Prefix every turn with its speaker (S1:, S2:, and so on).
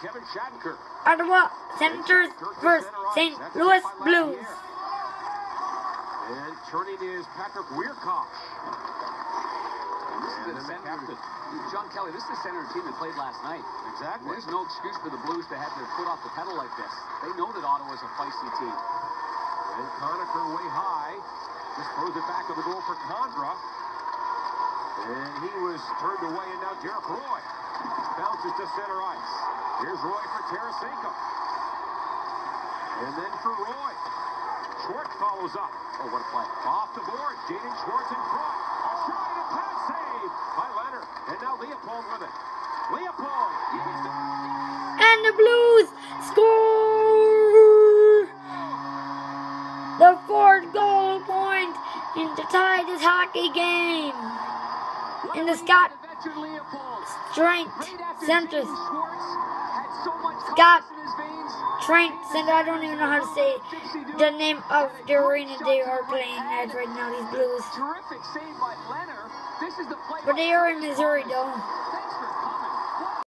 S1: Ottawa Senators versus St. Louis Blues.
S2: And turning is Patrick Weirkoff.
S3: This is the Senator, John Kelly, this is the Senator team that played last night.
S2: Exactly.
S3: There's no excuse for the Blues to have their foot off the pedal like this. They know that Ottawa's a feisty team.
S2: And Conacher way high. Just throws it back on the goal for Condra. And he was turned away, and now Derek Roy bounces to center ice. Here's Roy for Tarasenko. And then for Roy. Schwartz follows up.
S3: Oh, what a play.
S2: Off the board, Jaden Schwartz in front. Trying to pass save by Leonard. And now Leopold with it. Leopold.
S1: And the Blues score the fourth goal point in to tie this hockey game. In the Scott Strength Center. Scott Strength Center. I don't even know how to say the name of the arena they are playing at right now, these Blues.
S3: Terrific save by Leonard. This is the play.
S1: But they are in Missouri though.